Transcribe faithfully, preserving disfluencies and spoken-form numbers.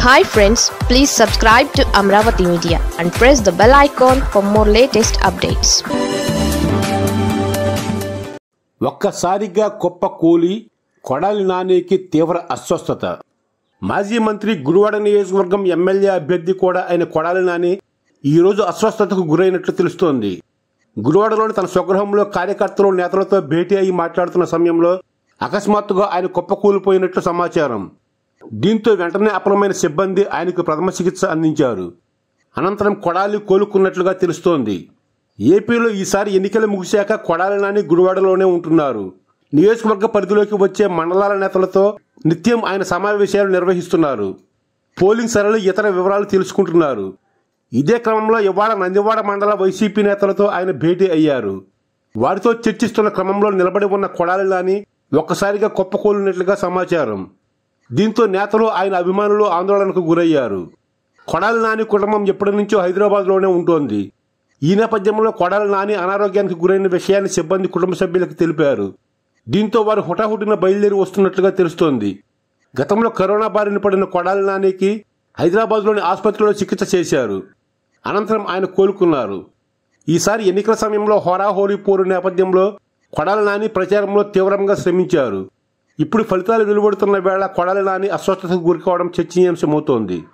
Hi friends, please subscribe to Amravati Media and press the bell icon for more latest updates. ఒక్కసారిగా కుప్ప కూలి కొడాలి నానికి తీవ్ర అస్వస్థత. మాజీ మంత్రి గుడివాడ నియోజకవర్గం ఎమ్మెల్యే అభ్యర్థి కూడా అయిన కొడాలి నాని ఈ రోజు అస్వస్థతకు గురైనట్లు తెలుస్తోంది. గుడివాడలోని తన స్వగృహంలో కార్యకర్తలు నేతలతో భేటీ అయి మాట్లాడుతున్న సమయంలో అకస్మాత్తుగా ఆయన కుప్ప కూలిపోయినట్లు సమాచారం. దీంతో వెంటనే అప్రమైన సిబ్బంది ఆయనకు ప్రథమ చికిత్స అందించారు. అనంతరం కొడాలి కోలుకున్నట్లుగా తెలుస్తోంది. ఏపీలో ఈసారి ఎన్నికలు ముగిశాక కొడాలి నాని గుడివాడలోనే ఉంటున్నారు. నియోజకవర్గ పరిధిలోకి వచ్చే మండలాల నేతలతో నిత్యం ఆయన సమావేశాలు నిర్వహిస్తున్నారు. పోలింగ్ సరళి ఇతర వివరాలు తెలుసుకుంటున్నారు. ఇదే క్రమంలో ఇవాళ నందివాడ మండల వైసీపీ నేతలతో ఆయన భేటీ అయ్యారు. వారితో చర్చిస్తున్న క్రమంలో నిలబడి ఉన్న కొడాలి నాని ఒక్కసారిగా కుప్పకూలినట్లుగా సమాచారం. దీంతో నేతలు ఆయన అభిమానులు ఆందోళనకు గురయ్యారు. కొడాలి నాని కుటుంబం ఎప్పటి నుంచో హైదరాబాద్లోనే ఉంటోంది. ఈ నేపథ్యంలో కొడాలి నాని అనారోగ్యానికి గురైన విషయాన్ని సిబ్బంది కుటుంబ సభ్యులకు తెలిపారు. దీంతో వారు హుటాహుటిన బయలుదేరి వస్తున్నట్లుగా తెలుస్తోంది. గతంలో కరోనా బారిన పడిన కొడాలి నానికి హైదరాబాద్లోని ఆసుపత్రిలో చికిత్స చేశారు. అనంతరం ఆయన కోలుకున్నారు. ఈసారి ఎన్నికల సమయంలో హోరాహోరీ పోరు నేపథ్యంలో కొడాలి నాని ప్రచారంలో తీవ్రంగా శ్రమించారు. ఇప్పుడు ఫలితాలు వెలువడుతున్న వేళ కొడాలి నాని అస్వస్థతకు గురికావడం చర్చనీయాంశమవుతోంది.